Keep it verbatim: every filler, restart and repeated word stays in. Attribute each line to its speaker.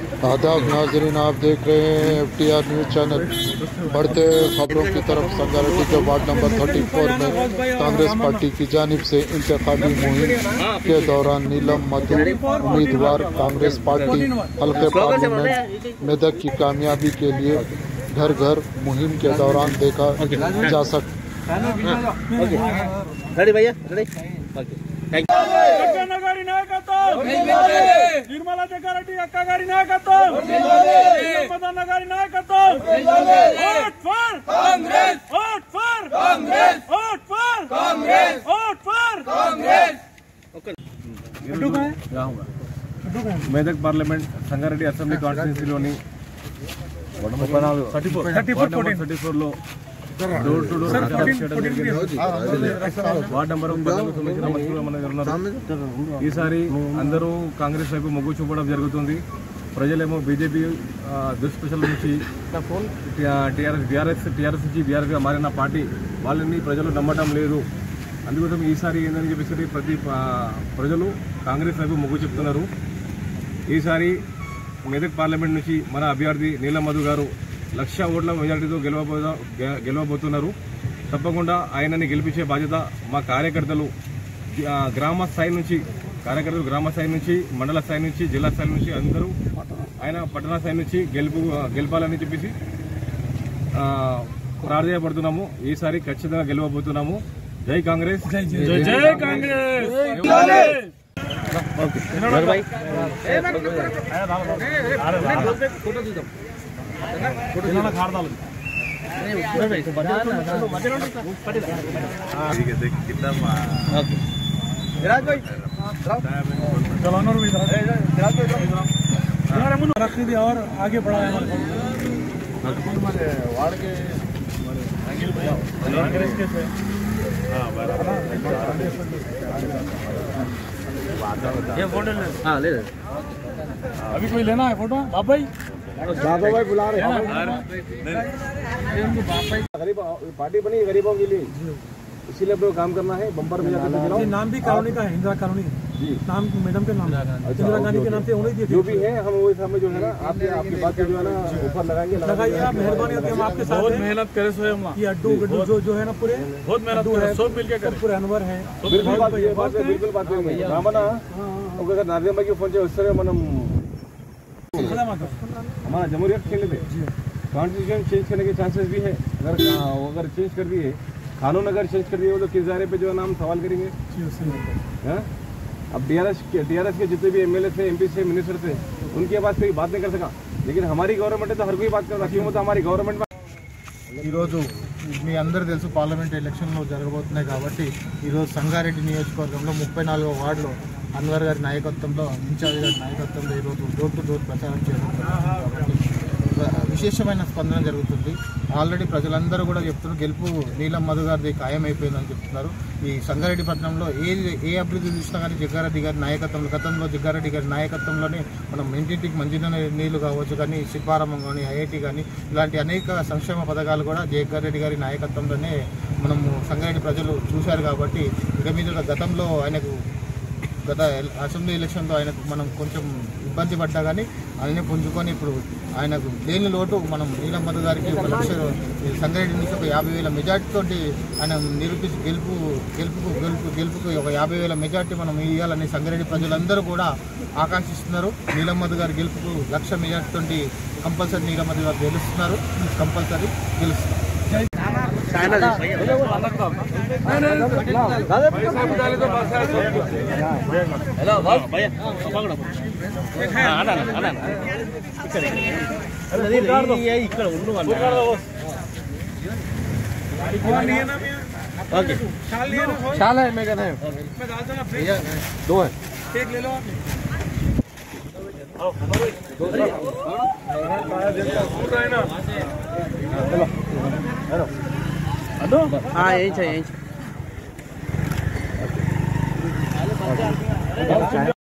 Speaker 1: आदाब नाजरीन, आप देख रहे हैं F T R news channel. बढ़ते खबरों की तरफ संगारेड्डी के वार्ड नंबर चौंतीस में कांग्रेस पार्टी की जानिब से इंतखाबी मुहिम के दौरान नीलम मधु उम्मीदवार कांग्रेस पार्टी हल्के पार्लियामेंट मेदक की कामयाबी के लिए घर घर मुहिम के दौरान देखा जा सकता।
Speaker 2: నగారి నాయకత్వం నిర్మలా జగ్గారెడ్డి అక్క గారి నాయకత్వం నగారి నాయకత్వం vote for Congress vote for Congress vote for Congress vote for Congress
Speaker 3: Medak parliament Sangareddy assembly కాన్స్టిట్యున్సీలోని థర్టీ ఫోర్ లో door to door ward number ఈసారి అందరూ కాంగ్రెస్ వైపు మొగ్గు చూపడం జరుగుతుంది. ప్రజలేమో బీజేపీ దుష్ప్రచారం నుంచి టీఆర్ఎస్ టీఆర్ఎస్ టీఆర్ఎస్ నుంచి బీఆర్ఎస్గా మారిన పార్టీ వాళ్ళని ప్రజలు నమ్మటం లేదు. అందుకోసం ఈసారి ఏంటని చెప్పేసి ప్రతి ప్రజలు కాంగ్రెస్ వైపు మొగ్గు చెప్తున్నారు. ఈసారి మెదక్ పార్లమెంట్ నుంచి మన అభ్యర్థి నీలం మధు గారు లక్ష ఓట్ల మెజార్టీతో గెలవబో గెలవబోతున్నారు. తప్పకుండా ఆయనని గెలిపించే బాధ్యత మా కార్యకర్తలు గ్రామ స్థాయి నుంచి కార్యకర్తలు గ్రామ స్థాయి నుంచి మండల స్థాయి నుంచి జిల్లా స్థాయి నుంచి అందరూ ఆయన పట్టణ స్థాయి నుంచి గెలుపు గెలపాలని చెప్పేసి ప్రార్థయపడుతున్నాము. ఈసారి ఖచ్చితంగా గెలవబోతున్నాము. జై కాంగ్రెస్,
Speaker 2: జై కాంగ్రెస్. रखी और आगे बढ़ा है वार्ड के कांग्रेस के से ये फोटो हाँ ले अभी कोई लेना है फोटो बाप भाई
Speaker 3: बाबा भाई बुला रहे हैं। गरीब पार्टी बनी गरीबों के लिए, इसीलिए आपको काम करना है। बम्पर में
Speaker 2: ये नाम भी कॉलोनी का है, इंदिरा कॉलोनी नाम मैडम के नाम इंदिरा गांधी के नाम से उन्हें दिए
Speaker 3: जो भी है हम वो समय जो है ना आपके आपकी बात जो है ना ऊपर लगाएंगे
Speaker 2: लगाइए आप। मेहरबानी होती है, हम आपके साथ बहुत मेहनत करे सो ये अड्डू गड्डू जो जो है ना पूरे बहुत मेहनत है, सब मिलके कर पूरे अनवर है
Speaker 3: बिल्कुल बात बिल्कुल बात रामना अगर नारियम भाई के फोन चाहिए उससे మనం हमारा जमहूरियत खेले थे कॉन्स्टिट्यूशन चेंज करने के चांसेस भी है। अगर अगर चेंज कर दिए कानून अगर चेंज कर दिए तो किस दायरे पे जो है नाम सवाल करेंगे। अब डीआरएस डीआरएस के जितने भी एमएलए थे, एमपी से, मिनिस्टर थे, उनके पास कोई बात नहीं कर सका। लेकिन हमारी गवर्नमेंट है तो हर कोई बात कर रखी तो हमारी गवर्नमेंट
Speaker 1: మీ అందరూ తెలుసు పార్లమెంట్ ఎలక్షన్లో జరగబోతున్నాయి కాబట్టి ఈరోజు సంగారెడ్డి నియోజకవర్గంలో ముప్పై నాలుగో వార్డులో అన్వర్ గారి నాయకత్వంలో ఇన్ఛార్జ్ గారి నాయకత్వంలో ఈరోజు డోర్ టు డోర్ ప్రచారం చేయడం కాబట్టి విశేషమైన స్పందన జరుగుతుంది. ఆల్రెడీ ప్రజలందరూ కూడా చెప్తున్నారు గెలుపు నీలం మధు గారిది ఖాయమైపోయిందని చెప్తున్నారు. ఈ సంగారెడ్డి పట్టణంలో ఏ ఏ అభివృద్ధి చూసినా కానీ జగ్గారెడ్డి గారి నాయకత్వంలో గతంలో జగ్గారెడ్డి గారి నాయకత్వంలోనే మనం ఇంటింటికి మంచినీళ్ళ నీళ్లు కావచ్చు కానీ శిల్పారామం కానీ ఐఐటి కానీ ఇలాంటి అనేక సంక్షేమ పథకాలు కూడా జగ్గారెడ్డి గారి నాయకత్వంలోనే మనము సంగారెడ్డి ప్రజలు చూశారు. కాబట్టి ఇక మీద గతంలో ఆయనకు గత అసెంబ్లీ ఎలక్షన్లో ఆయనకు మనం కొంచెం ఇబ్బంది పడ్డా కానీ ఆయనే పుంజుకొని ఇప్పుడు ఆయనకు లేని లోటు మనం నీలం మధు గారికి ఒక లక్ష సంగారెడ్డి నుంచి ఒక యాభై వేల మెజార్టీతో ఆయన నిరూపించి గెలుపు గెలుపుకు గెలుపు గెలుపుకు ఒక యాభై వేల మెజార్టీ మనం ఇవ్వాలని సంగారెడ్డి ప్రజలందరూ కూడా ఆకాంక్షిస్తున్నారు. నీలం మధు గారి గెలుపుకు లక్ష మెజార్టీతో కంపల్సరీ నీలం మధు గారు గెలుస్తున్నారు, కంపల్సరీ గెలుస్తున్నారు.
Speaker 3: शाल है मैं कहना है दो है
Speaker 2: एक ले लो
Speaker 4: हाँ यही चाहिए यही चाहिए।